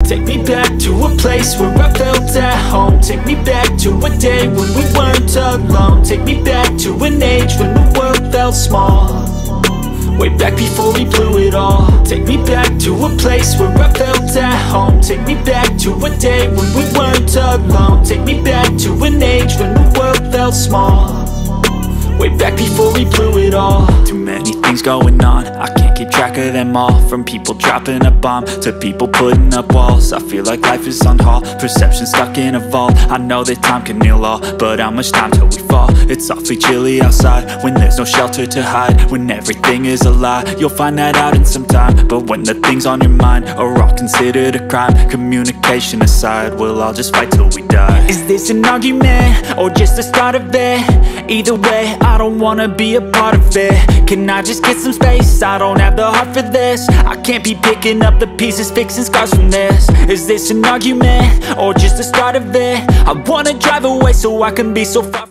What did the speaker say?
Take me back to a place where I felt at home. Take me back to a day when we weren't alone. Take me back to an age when the world felt small, way back before we blew it all. Take me back to a place where I felt at home. Take me back to a day when we weren't alone. Take me back to an age when the world felt small, way back before we blew it all. Too many things going on, I can't keep track of them all. From people dropping a bomb to people putting up walls. I feel like life is on hold, perception stuck in a vault. I know that time can heal all, but how much time till we fall? It's awfully chilly outside when there's no shelter to hide. When everything is a lie, you'll find that out in some time. But when the things on your mind are all considered a crime, communication aside, we'll all just fight till we die. Is this an argument or just the start of it? Either way, I don't wanna be a part of it. Can I just get some space? I don't have the heart for this. I can't be picking up the pieces, fixing scars from this. Is this an argument or just the start of it? I wanna drive away so I can be so far.